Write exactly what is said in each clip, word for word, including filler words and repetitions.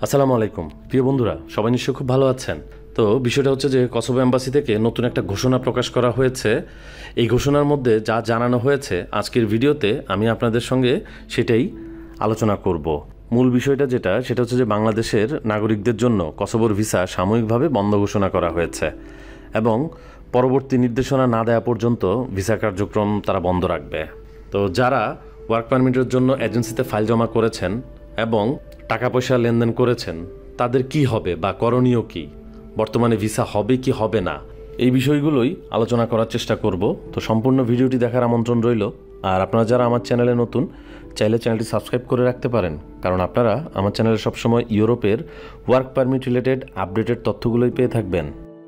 আসসালামু আলাইকুম প্রিয় বন্ধুরা, সবাই নিশ্চয়ই খুব ভালো আছেন। তো বিষয়টা হচ্ছে যে কসোভো এম্বাসি থেকে নতুন একটা ঘোষণা প্রকাশ করা হয়েছে। এই ঘোষণার মধ্যে যা জানানো হয়েছে আজকের ভিডিওতে আমি আপনাদের সঙ্গে সেটাই আলোচনা করব। মূল বিষয়টা যেটা সেটা হচ্ছে যে বাংলাদেশের নাগরিকদের জন্য কসোভোর ভিসা সাময়িকভাবে বন্ধ ঘোষণা করা হয়েছে এবং পরবর্তী নির্দেশনা না দেওয়া পর্যন্ত ভিসা কার্যক্রম তারা বন্ধ রাখবে। তো যারা ওয়ার্ক পারমিটের জন্য এজেন্সিতে ফাইল জমা করেছেন এবং টাকা পয়সা লেনদেন করেছেন তাদের কি হবে বা করণীয় কি, বর্তমানে ভিসা হবে কি হবে না, এই বিষয়গুলোই আলোচনা করার চেষ্টা করব। তো সম্পূর্ণ ভিডিওটি দেখার আমন্ত্রণ রইল। আর আপনারা যারা আমার চ্যানেলে নতুন, চাইলে চ্যানেলটি সাবস্ক্রাইব করে রাখতে পারেন, কারণ আপনারা আমার চ্যানেলে সবসময় ইউরোপের ওয়ার্ক পারমিট রিলেটেড আপডেটেড তথ্যগুলোই পেয়ে থাকবেন।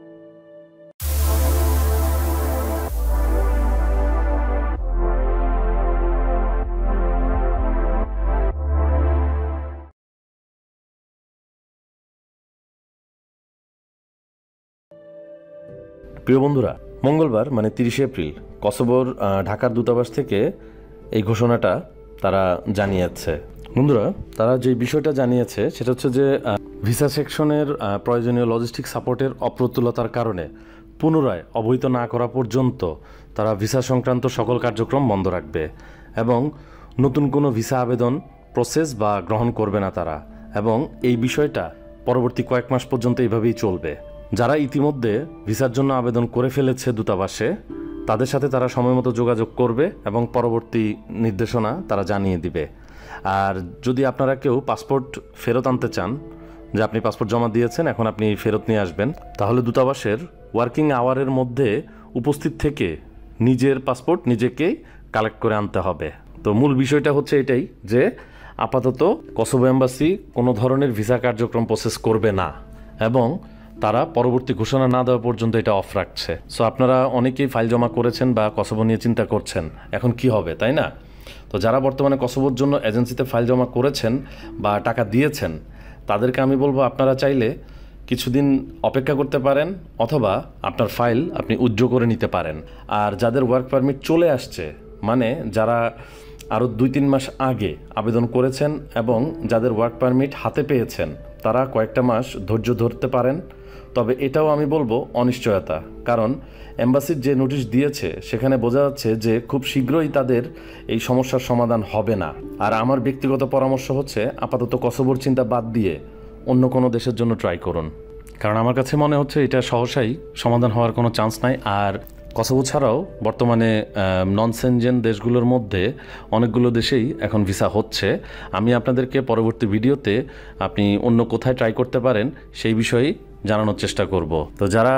প্রিয় বন্ধুরা, মঙ্গলবার মানে তিরিশে এপ্রিল কসোভোর ঢাকার দূতাবাস থেকে এই ঘোষণাটা তারা জানিয়েছে। বন্ধুরা, তারা যে বিষয়টা জানিয়েছে সেটা হচ্ছে যে ভিসা সেকশনের প্রয়োজনীয় লজিস্টিক সাপোর্টের অপ্রতুলতার কারণে পুনরায় অবহিত না করা পর্যন্ত তারা ভিসা সংক্রান্ত সকল কার্যক্রম বন্ধ রাখবে এবং নতুন কোনো ভিসা আবেদন প্রসেস বা গ্রহণ করবে না তারা, এবং এই বিষয়টা পরবর্তী কয়েক মাস পর্যন্ত এইভাবেই চলবে। যারা ইতিমধ্যে ভিসার জন্য আবেদন করে ফেলেছে দূতাবাসে, তাদের সাথে তারা সময়মতো যোগাযোগ করবে এবং পরবর্তী নির্দেশনা তারা জানিয়ে দিবে। আর যদি আপনারা কেউ পাসপোর্ট ফেরত আনতে চান, যে আপনি পাসপোর্ট জমা দিয়েছেন এখন আপনি ফেরত নিয়ে আসবেন, তাহলে দূতাবাসের ওয়ার্কিং আওয়ারের মধ্যে উপস্থিত থেকে নিজের পাসপোর্ট নিজেকেই কালেক্ট করে আনতে হবে। তো মূল বিষয়টা হচ্ছে এটাই যে আপাতত কসোভো এম্বাসি কোনো ধরনের ভিসা কার্যক্রম প্রসেস করবে না এবং তারা পরবর্তী ঘোষণা না দেওয়া পর্যন্ত এটা অফ রাখছে। সো আপনারা অনেকেই ফাইল জমা করেছেন বা কসোভো নিয়ে চিন্তা করছেন এখন কি হবে, তাই না? তো যারা বর্তমানে কসোভোর জন্য এজেন্সিতে ফাইল জমা করেছেন বা টাকা দিয়েছেন, তাদেরকে আমি বলবো আপনারা চাইলে কিছুদিন অপেক্ষা করতে পারেন অথবা আপনার ফাইল আপনি উজ্জ্ব করে নিতে পারেন। আর যাদের ওয়ার্ক পারমিট চলে আসছে, মানে যারা আরও দুই তিন মাস আগে আবেদন করেছেন এবং যাদের ওয়ার্ক পারমিট হাতে পেয়েছেন, তারা কয়েকটা মাস ধৈর্য ধরতে পারেন। তবে এটাও আমি বলবো অনিশ্চয়তা, কারণ এম্বাসির যে নোটিশ দিয়েছে সেখানে বোঝা যাচ্ছে যে খুব শীঘ্রই তাদের এই সমস্যার সমাধান হবে না। আর আমার ব্যক্তিগত পরামর্শ হচ্ছে আপাতত কসোভোর চিন্তা বাদ দিয়ে অন্য কোনো দেশের জন্য ট্রাই করুন, কারণ আমার কাছে মনে হচ্ছে এটা সহসাই সমাধান হওয়ার কোনো চান্স নাই। আর কসোভো ছাড়াও বর্তমানে নন সেনজেন দেশগুলোর মধ্যে অনেকগুলো দেশেই এখন ভিসা হচ্ছে। আমি আপনাদেরকে পরবর্তী ভিডিওতে আপনি অন্য কোথায় ট্রাই করতে পারেন সেই বিষয়েই জানানোর চেষ্টা করব। তো যারা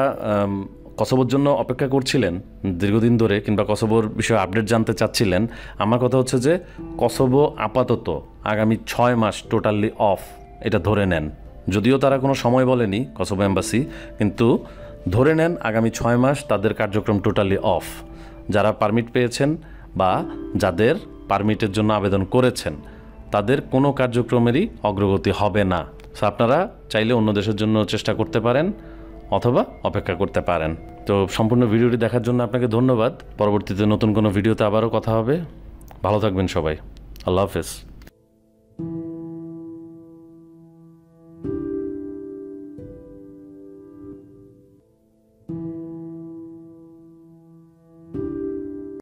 কসোভোর জন্য অপেক্ষা করছিলেন দীর্ঘদিন ধরে কিংবা কসোভোর বিষয়ে আপডেট জানতে চাচ্ছিলেন, আমার কথা হচ্ছে যে কসোভো আপাতত আগামী ছয় মাস টোটালি অফ, এটা ধরে নেন। যদিও তারা কোনো সময় বলেনি কসোভো এম্বাসি, কিন্তু ধরে নেন আগামী ছয় মাস তাদের কার্যক্রম টোটালি অফ। যারা পারমিট পেয়েছেন বা যাদের পারমিটের জন্য আবেদন করেছেন তাদের কোনো কার্যক্রমেরই অগ্রগতি হবে না। সো আপনারা চাইলে অন্য দেশের জন্য চেষ্টা করতে পারেন অথবা অপেক্ষা করতে পারেন। তো সম্পূর্ণ ভিডিওটি দেখার জন্য আপনাকে ধন্যবাদ। পরবর্তীতে নতুন কোনো ভিডিওতে আবারও কথা হবে। ভালো থাকবেন সবাই। আল্লাহ হাফেজ।